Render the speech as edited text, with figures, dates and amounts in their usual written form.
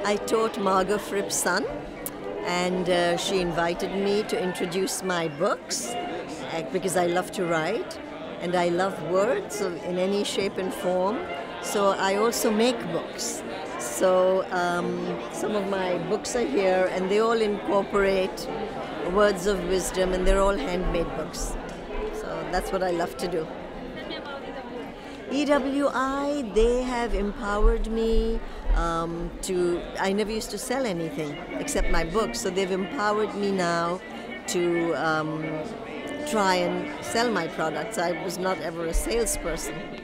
I taught Margot Fripp's son, and she invited me to introduce my books because I love to write and I love words in any shape and form. So I also make books. So some of my books are here, and they all incorporate words of wisdom, and they're all handmade books. So that's what I love to do. EWI, they have empowered me I never used to sell anything except my books, so they've empowered me now to try and sell my products. I was not ever a salesperson.